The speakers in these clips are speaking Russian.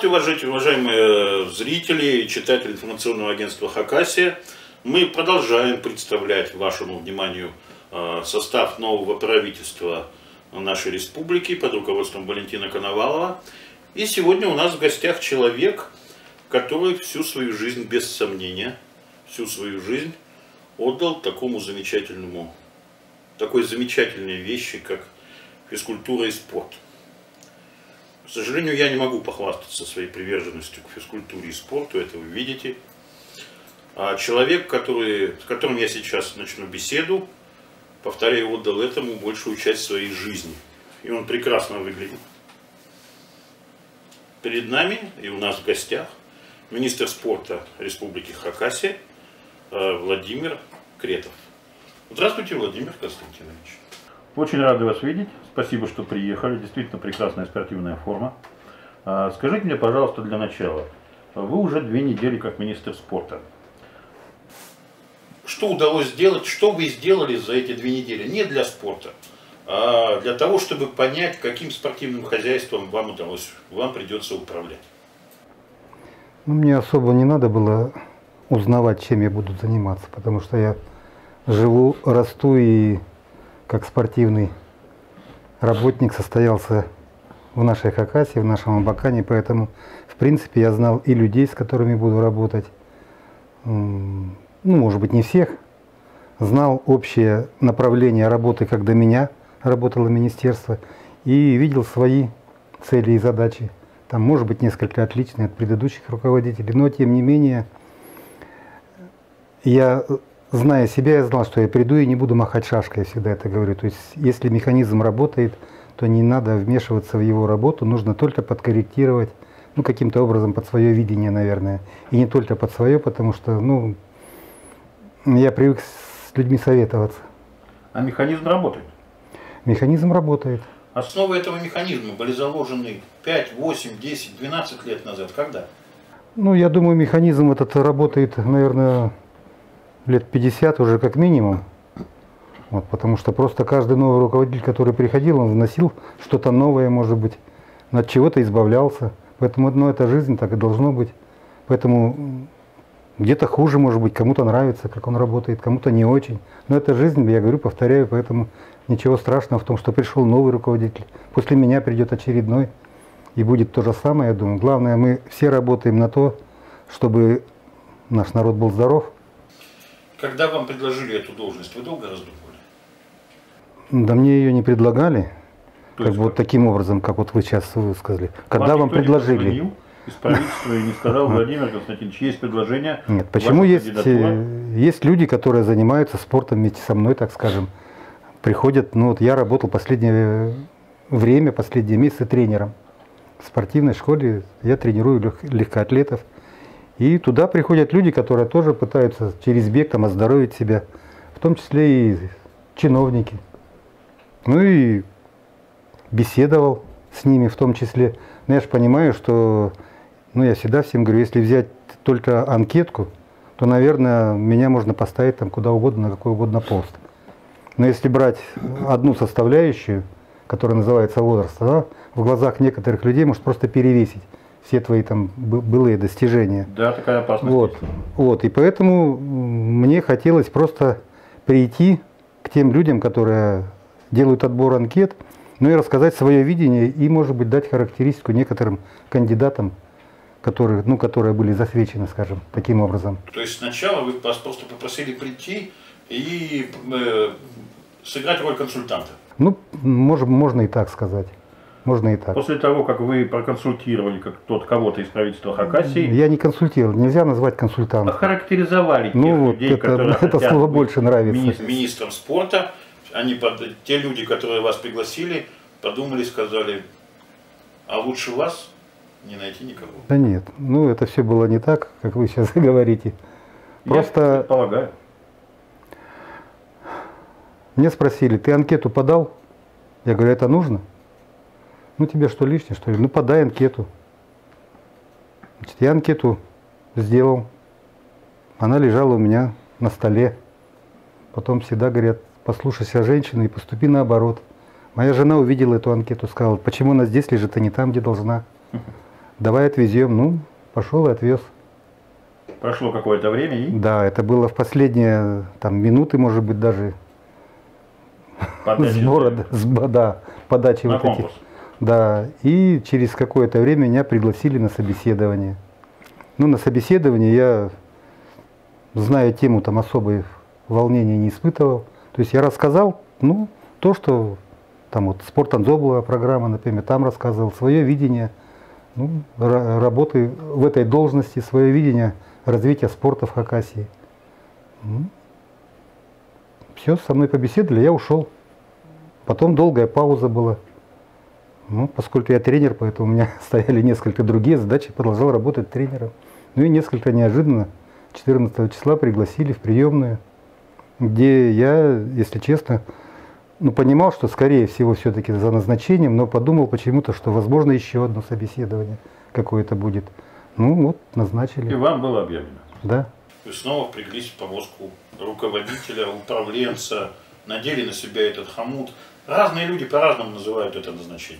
Здравствуйте, уважаемые зрители и читатели информационного агентства «Хакасия». Мы продолжаем представлять вашему вниманию состав нового правительства нашей республики под руководством Валентина Коновалова. И сегодня у нас в гостях человек, который всю свою жизнь, без сомнения, всю свою жизнь отдал такой замечательной вещи, как физкультура и спорт. К сожалению, я не могу похвастаться своей приверженностью к физкультуре и спорту, это вы видите. А человек, с которым я сейчас начну беседу, повторяю, отдал этому большую часть своей жизни. И он прекрасно выглядит. Перед нами и у нас в гостях министр спорта Республики Хакасия Владимир Кретов. Здравствуйте, Владимир Константинович. Очень рады вас видеть. Спасибо, что приехали. Действительно прекрасная спортивная форма. Скажите мне, пожалуйста, для начала. Вы уже 2 недели как министр спорта. Что удалось сделать, что вы сделали за эти 2 недели? Не для спорта, а для того, чтобы понять, каким спортивным хозяйством вам придется управлять. Мне особо не надо было узнавать, чем я буду заниматься, потому что я живу, расту и как спортивный работник состоялся в нашей Хакасии, в нашем Абакане, поэтому, в принципе, я знал и людей, с которыми буду работать, ну, может быть, не всех, знал общее направление работы, как до меня работало министерство, и видел свои цели и задачи. Там, может быть, несколько отличные от предыдущих руководителей, но, тем не менее, зная себя, я знал, что я приду и не буду махать шашкой, я всегда это говорю. То есть, если механизм работает, то не надо вмешиваться в его работу, нужно только подкорректировать, ну, каким-то образом под свое видение, наверное. И не только под свое, потому что, ну, я привык с людьми советоваться. А механизм работает? Механизм работает. Основы этого механизма были заложены 5, 8, 10, 12 лет назад. Когда? Ну, я думаю, механизм этот работает, наверное, лет 50 уже как минимум. Вот, потому что просто каждый новый руководитель, который приходил, он вносил что-то новое, может быть, от чего-то избавлялся. Поэтому, ну, это жизнь, так и должно быть. Поэтому где-то хуже, может быть, кому-то нравится, как он работает, кому-то не очень. Но это жизнь, я говорю, повторяю, поэтому ничего страшного в том, что пришел новый руководитель. После меня придет очередной, и будет то же самое, я думаю. Главное, мы все работаем на то, чтобы наш народ был здоров. Когда вам предложили эту должность, вы долго раздумывали? Да мне ее не предлагали, То как есть бы вот таким образом, как вот вы сейчас высказали. Когда вам никто предложили? не позвонил из правительства и не сказал: Владимир Константинович, есть предложение. Нет, почему есть люди, которые занимаются спортом вместе со мной, так скажем, приходят, ну вот я работал последние месяцы тренером в спортивной школе, я тренирую легкоатлетов. И туда приходят люди, которые тоже пытаются через бег там оздоровить себя, в том числе и чиновники. Ну и беседовал с ними в том числе. Но я же понимаю, что, ну я всегда всем говорю, если взять только анкетку, то, наверное, меня можно поставить там куда угодно, на какой угодно пост. Но если брать одну составляющую, которая называется возраст, да, в глазах некоторых людей может просто перевесить все твои там былые достижения. Да, такая опасность. Вот, и поэтому мне хотелось просто прийти к тем людям, которые делают отбор анкет, ну и рассказать свое видение и, может быть, дать характеристику некоторым кандидатам, которые были засвечены, скажем, таким образом. То есть сначала вы вас просто попросили прийти и сыграть роль консультанта? Ну, можно и так сказать. Можно и так. После того, как вы проконсультировали кого-то из правительства Хакасии... Я не консультировал, нельзя назвать консультантом. Охарактеризовали тех людей, которые это слово больше нравится. Министром спорта, те люди, которые вас пригласили, подумали, сказали: а лучше вас не найти никого. Да нет, ну это все было не так, как вы сейчас говорите. Просто... Я предполагаю. Мне спросили: ты анкету подал? Я говорю: это нужно? Ну тебе что, лишнее, что ли? Ну подай анкету. Значит, я анкету сделал. Она лежала у меня на столе. Потом всегда говорят: послушайся женщину и поступи наоборот. Моя жена увидела эту анкету, сказала: почему она здесь лежит, а не там, где должна. давай отвезем. Ну, пошел и отвез. Прошло какое-то время и Да, это было в последние там, минуты, может быть, даже подача сбора, да, подачи на вот этих. конкурс. Да, и через какое-то время меня пригласили на собеседование. Ну, на собеседование я, зная тему, там особые волнения не испытывал. То есть я рассказал, ну, то, что там вот Спортанзо была программа, например, там рассказывал свое видение, ну, работы в этой должности, свое видение развития спорта в Хакасии. Все, со мной побеседовали, я ушел. Потом долгая пауза была. Ну, поскольку я тренер, поэтому у меня стояли несколько другие задачи, продолжал работать тренером. Ну и несколько неожиданно 14 числа пригласили в приемную, где я, если честно, ну, понимал, что скорее всего все-таки за назначением, но подумал почему-то, что возможно еще одно собеседование какое-то будет. Ну вот, назначили. И вам было объявлено. Да. Вы снова впряглись в повозку руководителя, управленца, надели на себя этот хомут. Разные люди по-разному называют это назначение.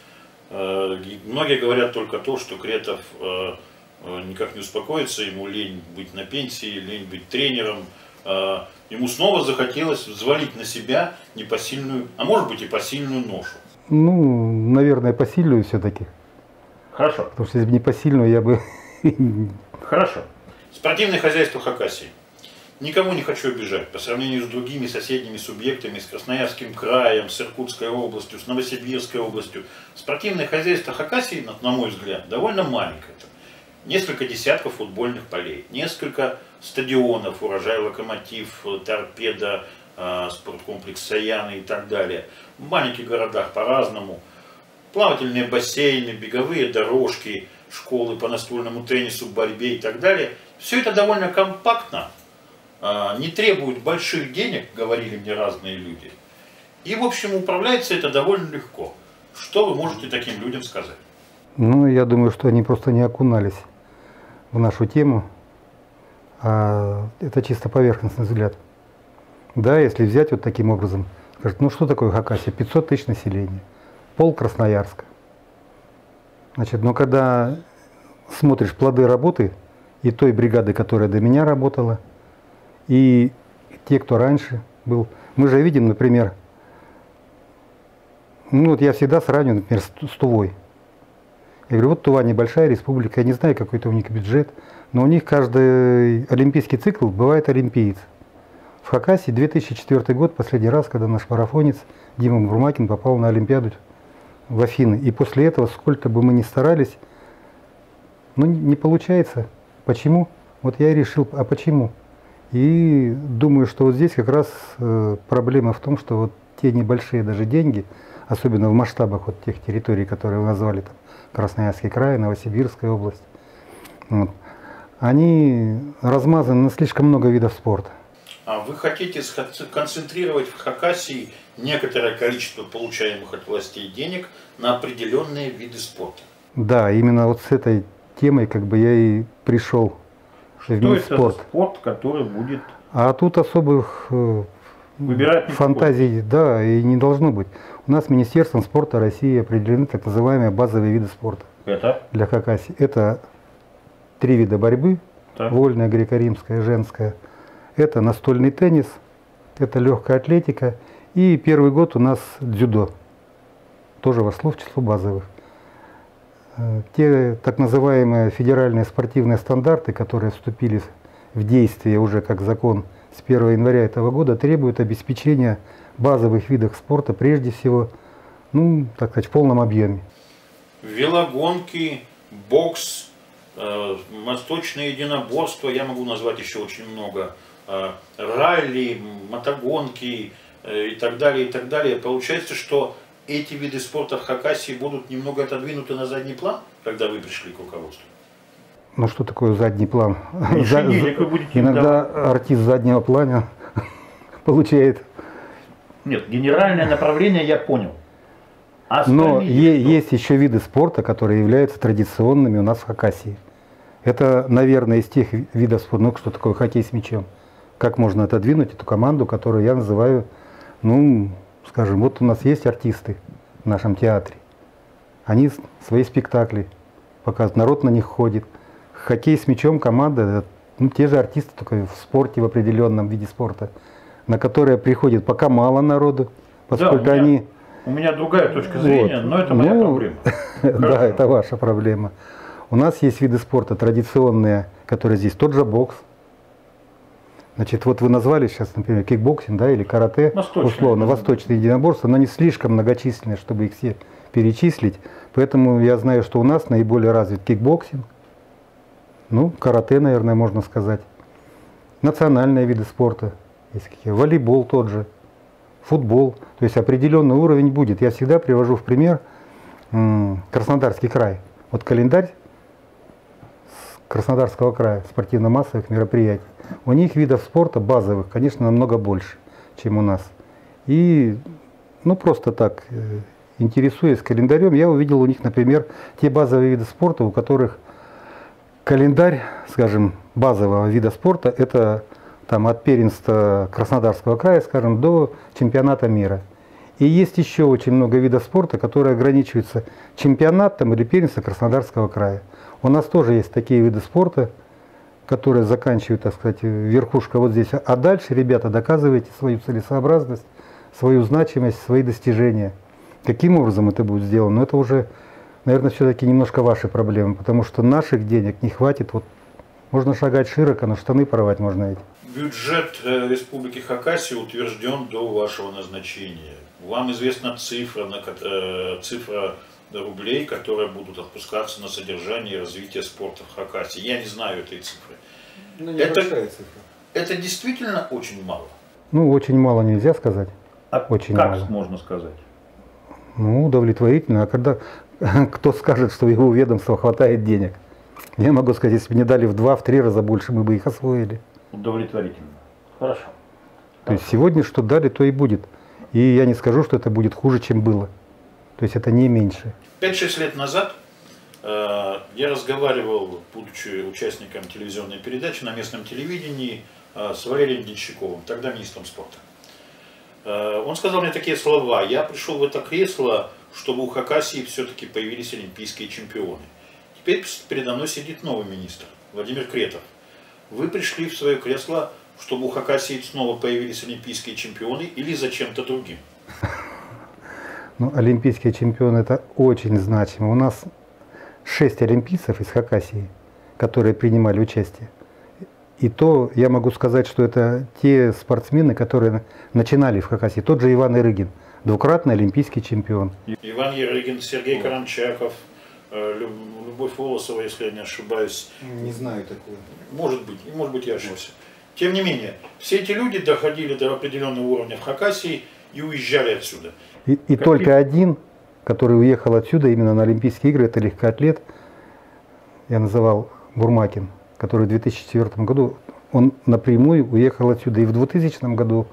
Многие говорят только то, что Кретов никак не успокоится, ему лень быть на пенсии, лень быть тренером. Ему снова захотелось взвалить на себя непосильную, а может быть и посильную ношу. Ну, наверное, посильную все-таки. Хорошо. Потому что если бы не посильную, я бы... Хорошо. Спортивное хозяйство Хакасии. Никому не хочу обижать. По сравнению с другими соседними субъектами, с Красноярским краем, с Иркутской областью, с Новосибирской областью, спортивное хозяйство Хакасии, на мой взгляд, довольно маленькое. Несколько десятков футбольных полей, несколько стадионов, Урожай, Локомотив, Торпеда, спорткомплекс Саяны и так далее. В маленьких городах по-разному. Плавательные бассейны, беговые дорожки, школы по настольному теннису, борьбе и так далее. Все это довольно компактно, не требует больших денег, говорили мне разные люди. И, в общем, управляется это довольно легко. Что вы можете таким людям сказать? Ну, я думаю, что они просто не окунались в нашу тему. А это чисто поверхностный взгляд. Да, если взять вот таким образом, скажет, ну что такое Хакасия? 500 тысяч населения, пол Красноярска. Значит, но когда смотришь плоды работы и той бригады, которая до меня работала, и те, кто раньше был, мы же видим, например, ну вот я всегда сравниваю, например, с Тувой. Я говорю, вот Тува небольшая республика, я не знаю, какой-то у них бюджет, но у них каждый олимпийский цикл бывает олимпиец. В Хакасии 2004 год, последний раз, когда наш марафонец Дима Бурмакин попал на Олимпиаду в Афины. И после этого, сколько бы мы ни старались, ну не получается. Почему? Вот я и решил, а почему? И думаю, что вот здесь как раз проблема в том, что вот те небольшие даже деньги, особенно в масштабах вот тех территорий, которые вы назвали, там, Красноярский край, Новосибирская область, вот, они размазаны на слишком много видов спорта. А вы хотите концентрировать в Хакасии некоторое количество получаемых от властей денег на определенные виды спорта? Да, именно вот с этой темой как бы я и пришел в мир это спорт. за спорт, который будет А тут особых выбирать фантазий, да, и не должно быть. У нас Министерством спорта России определены так называемые базовые виды спорта Это? для Хакасии. Это 3 вида борьбы, Так. вольная, греко-римская, женская. Это настольный теннис, это легкая атлетика. И первый год у нас дзюдо, тоже вошло в число базовых. Те так называемые федеральные спортивные стандарты, которые вступили в действие уже как закон с 1 января этого года, требуют обеспечения базовых видов спорта прежде всего, ну, так сказать, в полном объеме. Велогонки, бокс, восточное единоборство, я могу назвать еще очень много, ралли, мотогонки и так далее, и так далее. Получается, что эти виды спорта в Хакасии будут немного отодвинуты на задний план, когда вы пришли к руководству? Ну что такое задний план? денег вы будете Иногда артист заднего плана получает. Нет, генеральное направление я понял. Но Остальные что? есть еще виды спорта, которые являются традиционными у нас в Хакасии. Это, наверное, из тех видов спорта, ну что такое хоккей с мячом. Как можно отодвинуть эту команду, которую я называю, ну, скажем, вот у нас есть артисты в нашем театре. Они свои спектакли показывают, народ на них ходит. Хоккей с мячом команда, ну, те же артисты, только в спорте, в определенном виде спорта, на которые приходит пока мало народу, поскольку да, они... У меня другая точка зрения, Вот. но это моя проблема. Да, это ваша проблема. У нас есть виды спорта традиционные, которые здесь, тот же бокс. Значит, вот вы назвали сейчас, например, кикбоксинг, да, или карате, условно, восточные единоборства, но они слишком многочисленные, чтобы их все перечислить. Поэтому я знаю, что у нас наиболее развит кикбоксинг, ну, карате, наверное, можно сказать. Национальные виды спорта, есть какие, волейбол тот же, футбол. То есть определенный уровень будет. Я всегда привожу в пример Краснодарский край. Вот календарь Краснодарского края спортивно-массовых мероприятий. У них видов спорта базовых, конечно, намного больше, чем у нас. И, ну, просто так, интересуясь календарем, я увидел у них, например, те базовые виды спорта, у которых календарь, скажем, базового вида спорта, это там от первенства Краснодарского края, скажем, до чемпионата мира. И есть еще очень много видов спорта, которые ограничиваются чемпионатом или первенством Краснодарского края. У нас тоже есть такие виды спорта, которые заканчивают, так сказать, верхушка вот здесь. А дальше, ребята, доказывайте свою целесообразность, свою значимость, свои достижения. Каким образом это будет сделано? Но это уже, наверное, все-таки немножко ваши проблемы, потому что наших денег не хватит. Вот можно шагать широко, но штаны порвать можно эти. Бюджет Республики Хакасия утвержден до вашего назначения. Вам известна цифра рублей, которые будут отпускаться на содержание и развитие спорта в Хакасии. Я не знаю этой цифры. Ну, небольшая цифра. Это действительно очень мало? Ну, очень мало нельзя сказать. Очень как мало. можно сказать? Ну, удовлетворительно. А когда кто скажет, что его ведомства хватает денег? Я могу сказать, если бы мне дали в 2-3 раза больше, мы бы их освоили. Удовлетворительно. Хорошо. То есть сегодня что дали, то и будет. И я не скажу, что это будет хуже, чем было. То есть это не меньше. 5-6 лет назад я разговаривал, будучи участником телевизионной передачи на местном телевидении, с Валерием Денщиковым, тогда министром спорта. Он сказал мне такие слова: я пришел в это кресло, чтобы у Хакасии все-таки появились олимпийские чемпионы. Теперь передо мной сидит новый министр, Владимир Кретов. Вы пришли в свое кресло, чтобы у Хакасии снова появились олимпийские чемпионы или за чем-то другим? Ну, олимпийские чемпионы — это очень значимо. У нас 6 олимпийцев из Хакасии, которые принимали участие. И то я могу сказать, что это те спортсмены, которые начинали в Хакасии. Тот же Иван Ярыгин, двукратный олимпийский чемпион. Иван Ярыгин, Сергей Карамчаков, Любовь Волосова, если я не ошибаюсь. Не знаю такого. Может быть, я ошибся. Тем не менее, все эти люди доходили до определенного уровня в Хакасии и уезжали отсюда. И только один, который уехал отсюда именно на Олимпийские игры, это легкоатлет, я называл Бурмакин, который в 2004 году, он напрямую уехал отсюда. И в 2000 году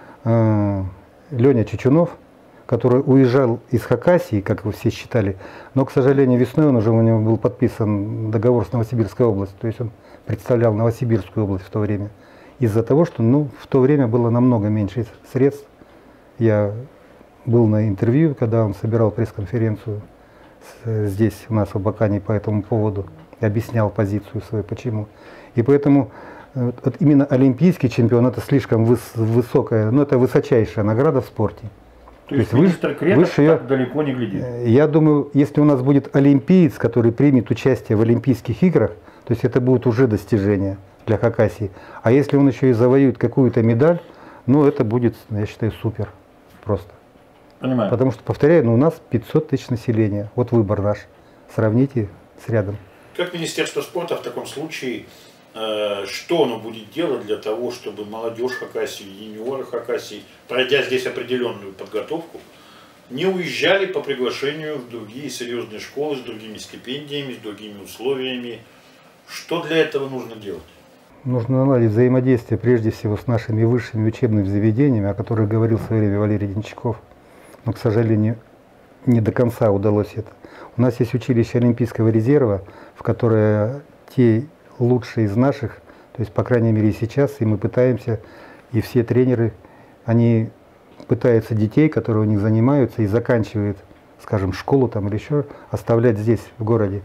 Леня Чечунов, который уезжал из Хакасии, как его все считали, но, к сожалению, весной у него был подписан договор с Новосибирской областью, то есть он представлял Новосибирскую область в то время. Из-за того, что в то время было намного меньше средств. Я был на интервью, когда он собирал пресс-конференцию здесь у нас в Абакане по этому поводу, и объяснял позицию свою, почему. И поэтому вот именно олимпийский чемпион — это слишком высокая, но это высочайшая награда в спорте. То есть министр Кретов так далеко не глядит? Я думаю, если у нас будет олимпиец, который примет участие в Олимпийских играх, то есть это будет уже достижение для Хакасии. А если он еще и завоюет какую-то медаль, ну это будет, я считаю, супер просто. Понимаю. Потому что, повторяю, у нас 500 тысяч населения. Вот выбор наш. Сравните с рядом. Как Министерство спорта в таком случае, что оно будет делать для того, чтобы молодежь Хакасии, юниоры Хакасии, пройдя здесь определенную подготовку, не уезжали по приглашению в другие серьезные школы с другими стипендиями, с другими условиями? Что для этого нужно делать? Нужно наладить взаимодействие прежде всего с нашими высшими учебными заведениями, о которых говорил в свое время Валерий Денщиков. Но, к сожалению, не до конца удалось это. У нас есть училище Олимпийского резерва, в которое те лучшие из наших, то есть, по крайней мере, и сейчас, и мы пытаемся, и все тренеры, они пытаются детей, которые у них занимаются и заканчивают, скажем, школу там или еще, оставлять здесь, в городе.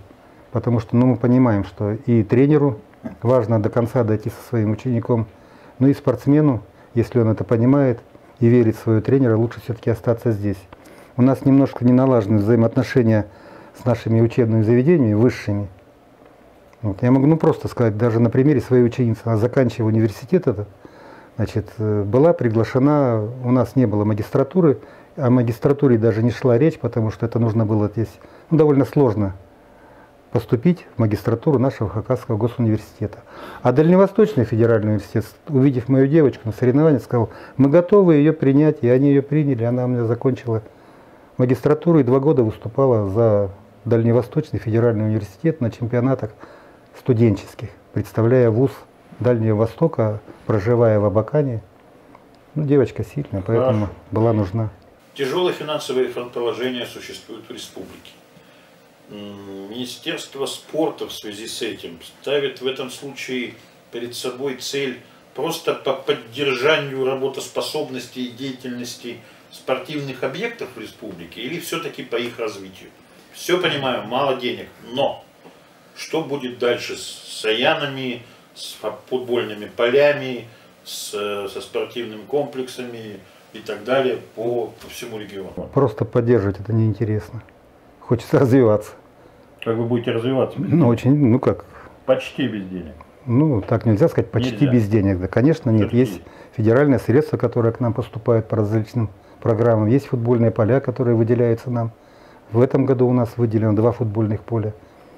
Потому что мы понимаем, что и тренеру важно до конца дойти со своим учеником, но и спортсмену, если он это понимает и верит в своего тренера, лучше все-таки остаться здесь. У нас немножко не налажены взаимоотношения с нашими учебными заведениями высшими. Вот. Я могу просто сказать, даже на примере своей ученицы, она заканчивая университет, значит, была приглашена, у нас не было магистратуры, о магистратуре даже не шла речь, потому что это нужно было здесь, довольно сложно поступить в магистратуру нашего Хакасского госуниверситета. А Дальневосточный федеральный университет, увидев мою девочку на соревнованиях, сказал, мы готовы ее принять, и они ее приняли, она у меня закончила магистратуру и 2 года выступала за Дальневосточный федеральный университет на чемпионатах студенческих, представляя вуз Дальнего Востока, проживая в Абакане. Девочка сильная, поэтому была нужна. Тяжелое финансовое положение существует в республике. Министерство спорта в связи с этим ставит в этом случае перед собой цель просто по поддержанию работоспособности и деятельности спортивных объектов в республике или все-таки по их развитию? Все понимаю, мало денег, но что будет дальше с Саянами, с футбольными полями, со спортивными комплексами и так далее по всему региону? Просто поддерживать это неинтересно. Хочется развиваться. Как вы будете развиваться? Очень, как? Почти без денег. Так нельзя сказать, почти нельзя. Без денег. Да, конечно, нет. Почти. Есть федеральные средства, которые к нам поступают по различным программам. Есть футбольные поля, которые выделяются нам. В этом году у нас выделено 2 футбольных поля.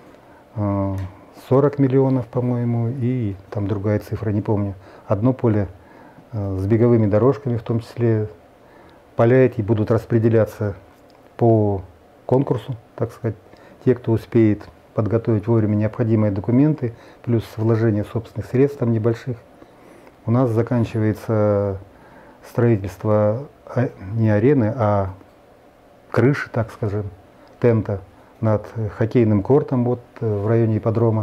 40 миллионов, по-моему, и там другая цифра, не помню. Одно поле с беговыми дорожками, в том числе. Поля эти будут распределяться по конкурсу, так сказать. Те, кто успеет подготовить вовремя необходимые документы, плюс вложение собственных средств там небольших. У нас заканчивается строительство не арены, а крыши, так скажем, тента над хоккейным кортом в районе ипподрома.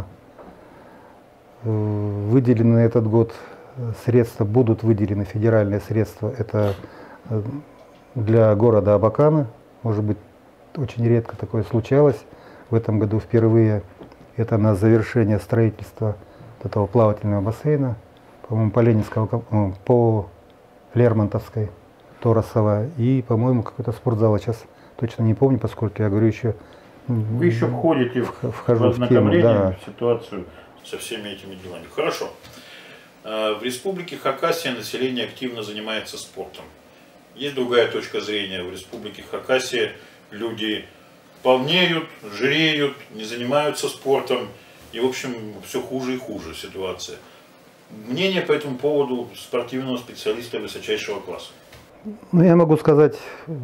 Выделены на этот год средства, будут выделены федеральные средства. Это для города Абакана, может быть, очень редко такое случалось. В этом году впервые это на завершение строительства этого плавательного бассейна, по-моему, по Ленинского, по Лермонтовской, Торосова, и, по-моему, какой-то спортзал, сейчас точно не помню, поскольку я говорю еще... Вы еще входите вхожу в тему, да. В ситуацию со всеми этими делами. Хорошо. В республике Хакасия население активно занимается спортом. Есть другая точка зрения. В республике Хакасия люди полнеют, жиреют, не занимаются спортом. И, в общем, все хуже и хуже ситуация. Мнение по этому поводу спортивного специалиста высочайшего класса. Я могу сказать,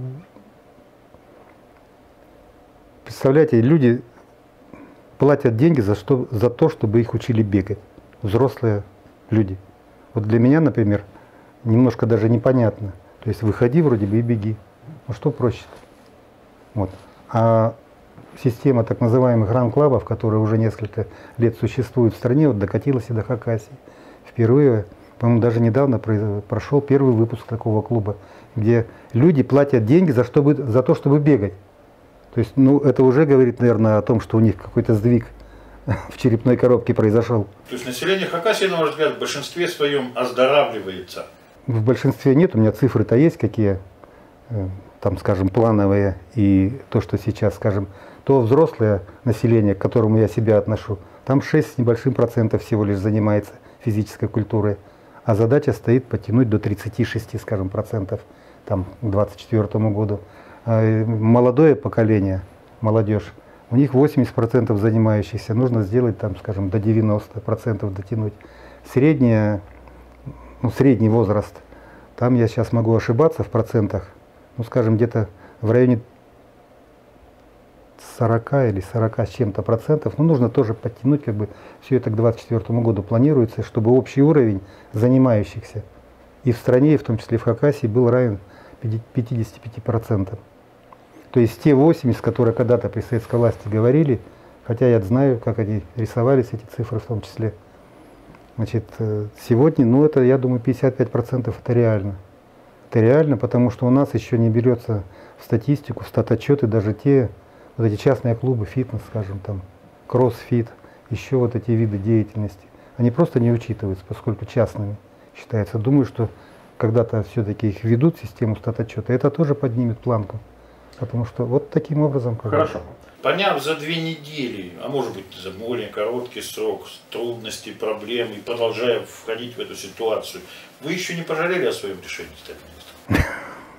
представляете, люди платят деньги за то, чтобы их учили бегать. Взрослые люди. Для меня, например, немножко даже непонятно. То есть выходи вроде бы и беги. Что проще-то? А система так называемых ран-клабов, которая уже несколько лет существует в стране, докатилась и до Хакасии. Впервые, по-моему, даже недавно прошел первый выпуск такого клуба, где люди платят деньги за то, чтобы бегать. То есть, это уже говорит, наверное, о том, что у них какой-то сдвиг в черепной коробке произошел. То есть население Хакасии, на ваш взгляд, в большинстве своем оздоравливается? В большинстве нет, у меня цифры-то есть какие, там, скажем, плановые, и то, что сейчас, скажем, то взрослое население, к которому я себя отношу, там 6 с небольшим процентов всего лишь занимается физической культурой, а задача стоит подтянуть до 36, скажем, процентов там, к 2024 году. Молодое поколение, молодежь, у них 80% занимающихся, нужно сделать, там, скажем, до 90% дотянуть. Средний возраст, там я сейчас могу ошибаться в процентах, скажем, где-то в районе 40 или 40 с чем-то процентов. Нужно тоже подтянуть, все это к 2024 году планируется, чтобы общий уровень занимающихся и в стране, и в том числе в Хакасии, был равен 55%. То есть те 80, которые когда-то при советской власти говорили, хотя я знаю, как они рисовались, эти цифры в том числе. Сегодня, это, я думаю, 55% это реально. Это реально, потому что у нас еще не берется в статистику, в статотчеты даже эти частные клубы, фитнес, скажем, там, кроссфит, еще вот эти виды деятельности, они просто не учитываются, поскольку частными считаются. Думаю, что когда-то все-таки их введут в систему статотчета, это тоже поднимет планку. Потому что вот таким образом... Хорошо. Поняв за 2 недели, а может быть за более короткий срок, трудности, проблемы, и продолжая входить в эту ситуацию, вы еще не пожалели о своем решении стать министром?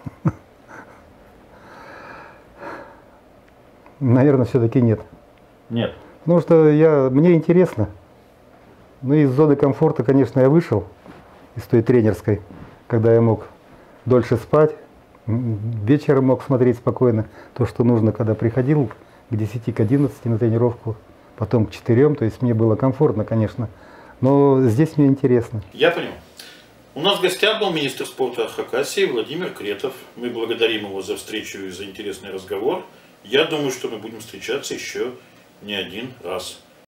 Наверное, все-таки нет. Нет. Потому что мне интересно. Ну, из зоны комфорта, конечно, я вышел, из той тренерской, когда я мог дольше спать, вечером мог смотреть спокойно то, что нужно, когда приходил к 10, к 11 на тренировку, потом к 4, то есть мне было комфортно, конечно, но здесь мне интересно. Я понял. У нас в гостях был министр спорта Хакасии Владимир Кретов. Мы благодарим его за встречу и за интересный разговор. Я думаю, что мы будем встречаться еще не один раз.